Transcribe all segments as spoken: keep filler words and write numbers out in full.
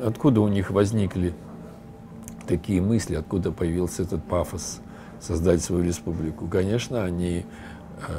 откуда у них возникли такие мысли, откуда появился этот пафос создать свою республику? Конечно, они э,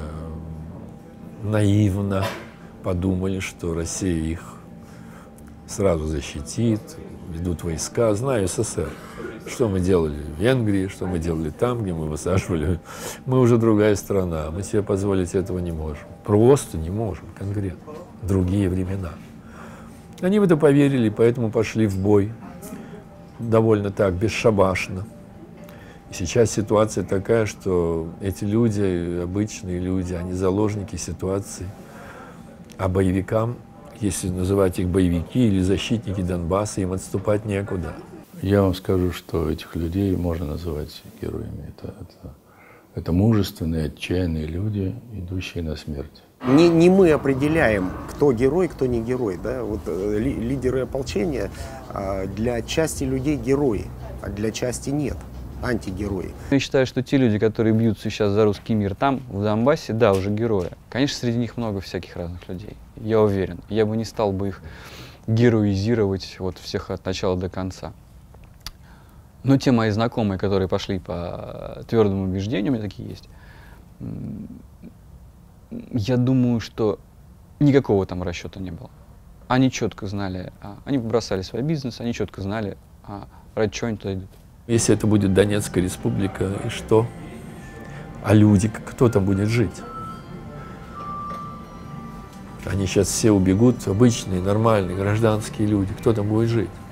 наивно подумали, что Россия их сразу защитит, ведут войска. Знаю СССР. Что мы делали в Венгрии, что мы делали там, где мы высаживали. Мы уже другая страна, мы себе позволить этого не можем. Просто не можем, конкретно. Другие времена. Они в это поверили, поэтому пошли в бой довольно так, бесшабашно. И сейчас ситуация такая, что эти люди, обычные люди, они заложники ситуации. А боевикам, если называть их боевики или защитники Донбасса, им отступать некуда. Я вам скажу, что этих людей можно называть героями. Это, это, это мужественные, отчаянные люди, идущие на смерть. Не, не мы определяем, кто герой, кто не герой. Да? Вот, э, ли, лидеры ополчения э, для части людей герои, а для части нет, антигерои. Я считаю, что те люди, которые бьются сейчас за русский мир там, в Донбассе, да, уже герои. Конечно, среди них много всяких разных людей, я уверен. Я бы не стал бы их героизировать вот, всех от начала до конца. Но те мои знакомые, которые пошли по твердому убеждению, у меня такие есть, я думаю, что никакого там расчета не было. Они четко знали, они бросали свой бизнес, они четко знали, ради чего они туда идут. Если это будет Донецкая республика, и что? А люди, кто там будет жить? Они сейчас все убегут, обычные, нормальные, гражданские люди. Кто там будет жить?